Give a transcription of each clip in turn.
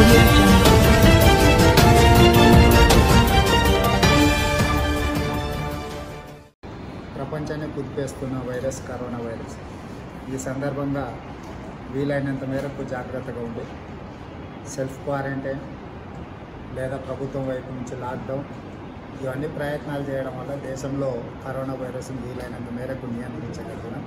Audio Jungle. ప్రపంచాన్ని కుదిపేస్తున్న virus corona virus. ఈ సందర్భంగా వీలైనంత మేరకు జాగ్రత్తగా ఉండి సెల్ఫ్ క్వారంటైన్ లేదా ప్రభుత్వం వైపు నుంచి లాక్డౌన్ ఇవన్నీ ప్రయత్నాలు చేయడం వల్ల దేశంలో కరోనా వైరస్ని వీలైనంత మేరకు నియంత్రించగలిగినాం.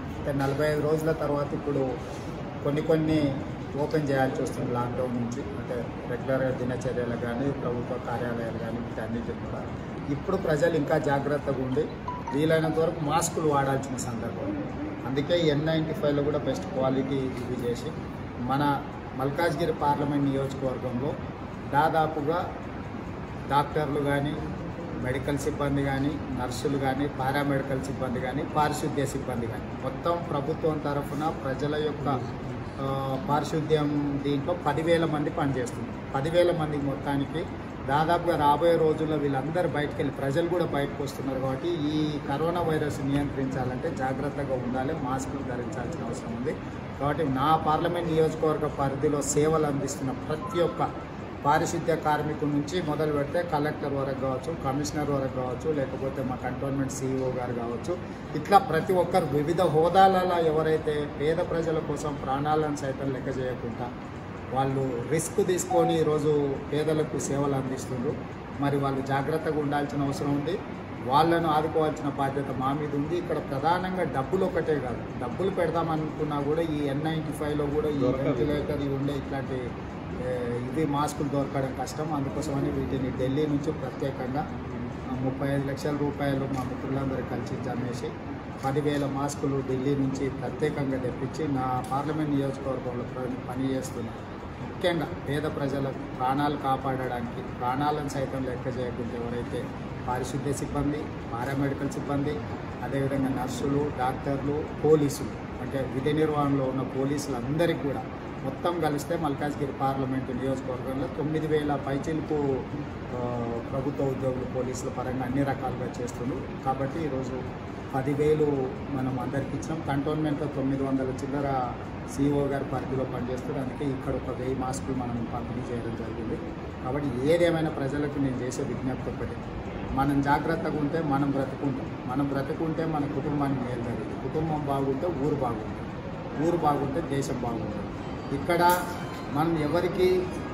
45 రోజుల తర్వాత ఇప్పుడు కొన్ని ఓపెన్ చేయాల్సి వస్తుంది లాక్డౌన్ నుంచి. అంటే రెగ్యులర్గా దినచర్యలు కానీ ప్రభుత్వ కార్యాలయాలు కానీ వీటన్నిటిని కూడా ఇప్పుడు ప్రజలు ఇంకా జాగ్రత్తగా ఉండి వీలైనంత వరకు మాస్కులు వాడాల్సిన సందర్భం. అందుకే N95లో కూడా బెస్ట్ క్వాలిటీ ఇవి చేసి మన మల్కాజ్గిరి పార్లమెంట్ నియోజకవర్గంలో దాదాపుగా డాక్టర్లు కానీ, మెడికల్ సిబ్బంది కానీ, నర్సులు కానీ, పారామెడికల్ సిబ్బంది కానీ, పారిశుద్ధ్య సిబ్బంది కానీ మొత్తం ప్రభుత్వం తరఫున ప్రజల యొక్క పారిశుద్ధ్యం దీంట్లో 10,000 మంది పనిచేస్తున్నారు. 10,000 మంది మొత్తానికి దాదాపుగా రాబోయే రోజుల్లో వీళ్ళందరూ బయటకు వెళ్ళి ప్రజలు కూడా బయటకు వస్తున్నారు. కాబట్టి ఈ కరోనా వైరస్ నియంత్రించాలంటే జాగ్రత్తగా ఉండాలి, మాస్కులు ధరించాల్సిన అవసరం ఉంది. కాబట్టి నా పార్లమెంట్ నియోజకవర్గ పరిధిలో సేవలు అందిస్తున్న ప్రతి ఒక్క పారిశుద్ధ్య కార్మికుల నుంచి మొదలు పెడితే కలెక్టర్ వరకు కావచ్చు, కమిషనర్ వరకు కావచ్చు, లేకపోతే మా కంటోన్మెంట్ CEO గారు కావచ్చు, ఇట్లా ప్రతి ఒక్కరు వివిధ హోదాలలో ఎవరైతే పేద ప్రజల కోసం ప్రాణాలను సైతం లెక్క చేయకుండా వాళ్ళు రిస్క్ తీసుకొని ఈరోజు పేదలకు సేవలు అందిస్తున్నారు. మరి వాళ్ళు జాగ్రత్తగా ఉండాల్సిన అవసరం ఉంది. వాళ్ళను ఆదుకోవాల్సిన బాధ్యత మా మీద ఉంది. ఇక్కడ ప్రధానంగా డబ్బులు ఒకటే కాదు, డబ్బులు పెడదామనుకున్నా కూడా ఈ N95లో కూడా ఈ వెంటిలేటర్ ఉండే ఇట్లాంటి ఇవి మాస్కులు దొరకడం కష్టం. అందుకోసమని వీటిని ఢిల్లీ నుంచి ప్రత్యేకంగా 35 లక్షల రూపాయలు మా మిత్రులందరూ కలిసి జమేసి 10,000 మాస్కులు ఢిల్లీ నుంచి ప్రత్యేకంగా తెప్పించి నా పార్లమెంట్ నియోజకవర్గంలో పనిచేస్తున్నారు. ముఖ్యంగా పేద ప్రజల ప్రాణాలు కాపాడడానికి, ప్రాణాలను సైతం లెక్క చేయకుండా ఎవరైతే పారిశుద్ధ్య సిబ్బంది, పారామెడికల్ సిబ్బంది, అదేవిధంగా నర్సులు, డాక్టర్లు, పోలీసులు, అంటే విధి నిర్వహణలో ఉన్న పోలీసులు అందరికీ కూడా మొత్తం కలిస్తే మల్కాజ్గిరి పార్లమెంటు నియోజకవర్గంలో 9,000 పైచిలకు ప్రభుత్వ ఉద్యోగులు పోలీసుల పరంగా అన్ని రకాలుగా చేస్తున్నారు. కాబట్టి ఈరోజు 10,000 మనం అందరికి ఇచ్చినాం. కంటోన్మెంట్లో 900 చిల్లర CEO గారి పరిధిలో పనిచేస్తారు. అందుకే ఇక్కడ ఒక 1000 మాస్కులు మనం పంపిణీ చేయడం జరిగింది. కాబట్టి ఏదేమైనా ప్రజలకు నేను చేసే విజ్ఞప్తి ఒకటి, మనం జాగ్రత్తగా ఉంటే మనం బ్రతుకుంటాం. మనం బ్రతుకుంటే మన కుటుంబానికి మేలు జరిగింది. కుటుంబం బాగుంటే ఊరు బాగుంటుంది, ఊరు బాగుంటే దేశం బాగుంటుంది. ఇక్కడ మనం ఎవరికి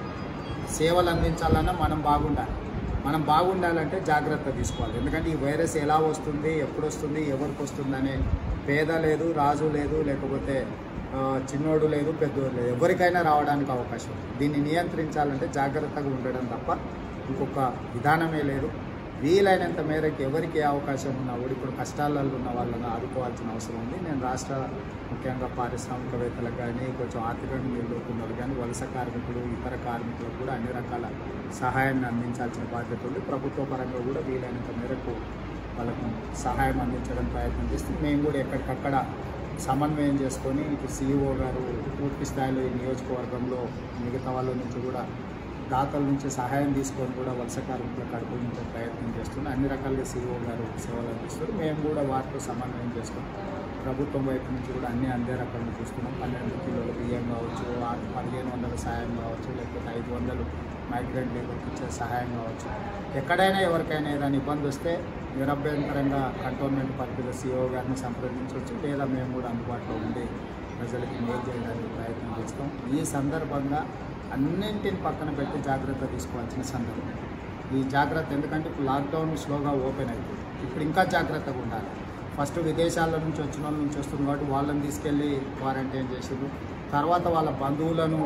సేవలు అందించాలన్నా మనం బాగుండాలి. మనం బాగుండాలంటే జాగ్రత్త తీసుకోవాలి. ఎందుకంటే ఈ వైరస్ ఎలా వస్తుంది, ఎప్పుడు వస్తుంది, ఎవరికి వస్తుంది అనే పేద లేదు, రాజు లేదు, లేకపోతే చిన్నోడు లేదు, పెద్దోడు లేదు, ఎవరికైనా రావడానికి అవకాశం ఉంది. దీన్ని నియంత్రించాలంటే జాగ్రత్తగా ఉండడం తప్ప ఇంకొక విధానమే లేదు. వీలైనంత మేరకు ఎవరికి ఏ అవకాశం ఉన్నా కూడా ఇప్పుడు కష్టాలలో ఉన్న వాళ్ళని ఆదుకోవాల్సిన అవసరం ఉంది. నేను రాష్ట్ర ముఖ్యంగా పారిశ్రామికవేత్తలకు కానీ, కొంచెం ఆర్థికంగా నిలదొక్కున్న వాళ్ళు కానీ, వలస కార్మికులు, ఇతర కార్మికులకు కూడా అన్ని రకాల సహాయాన్ని అందించాల్సిన బాధ్యత ఉంది. ప్రభుత్వ పరంగా కూడా వీలైనంత మేరకు వాళ్ళకు సహాయం అందించడం ప్రయత్నం చేస్తుంది. మేము కూడా ఎక్కడికక్కడ సమన్వయం చేసుకొని ఇప్పుడు CEO గారు పూర్తి స్థాయిలో ఈ నియోజకవర్గంలో మిగతా వాళ్ళ నుంచి కూడా దాతల నుంచి సహాయం తీసుకొని కూడా వలస కార్మికులకు అడుగుతుంటే ప్రయత్నం చేస్తున్నాం. అన్ని రకాలుగా CEO గారు సేవలు అందిస్తారు. మేము కూడా వాటితో సమన్వయం చేసుకొని ప్రభుత్వం వైపు నుంచి కూడా అన్ని అందే రకాలను చూస్తున్నాం. 12 కిలోల బియ్యం కావచ్చు, 1,500 సహాయం కావచ్చు, లేకపోతే 500 మైగ్రెంట్ లేబర్కి ఇచ్చే సహాయం కావచ్చు. ఎక్కడైనా ఎవరికైనా ఏదైనా ఇబ్బంది వస్తే నిరభ్యంతరంగా కంటోన్మెంట్ పరిధిలో CEO గారిని సంప్రదించవచ్చు, లేదా మేము కూడా అందుబాటులో ఉండి ప్రజలకు మేలు చేయడానికి ప్రయత్నం చేస్తాం. ఈ సందర్భంగా అన్నింటిని పక్కన పెట్టి జాగ్రత్త తీసుకోవాల్సిన సందర్భం. ఈ జాగ్రత్త ఎందుకంటే ఇప్పుడు లాక్డౌన్ స్లోగా ఓపెన్ అవుతుంది. ఇప్పుడు ఇంకా జాగ్రత్తగా ఉండాలి. ఫస్ట్ విదేశాల నుంచి వచ్చిన వాళ్ళ నుంచి వస్తుంది కాబట్టి వాళ్ళని తీసుకెళ్ళి క్వారంటైన్ చేసారు. తర్వాత వాళ్ళ బంధువులను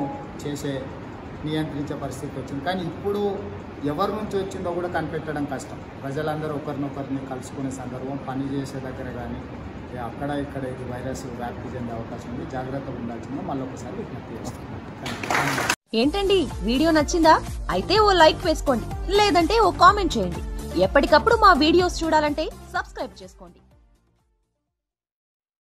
నియంత్రించే పరిస్థితి వచ్చింది. కానీ ఇప్పుడు ఎవరి నుంచి వచ్చిందో కూడా కనిపెట్టడం కష్టం. ప్రజలందరూ ఒకరినొకరిని కలుసుకునే సందర్భం, పని చేసే దగ్గర కానీ అక్కడ ఇక్కడ ఇది వైరస్ వ్యాప్తి చెందే అవకాశం ఉంది. జాగ్రత్తగా ఉండాల్సిందో మళ్ళీ ఒకసారి విజ్ఞప్తి చేస్తున్నాం. ఏంటండి, వీడియో నచ్చిందా? అయితే ఓ లైక్ వేసుకోండి, లేదంటే ఓ కామెంట్ చేయండి. ఎప్పటికప్పుడు మా వీడియోస్ చూడాలంటే సబ్స్క్రైబ్ చేసుకోండి.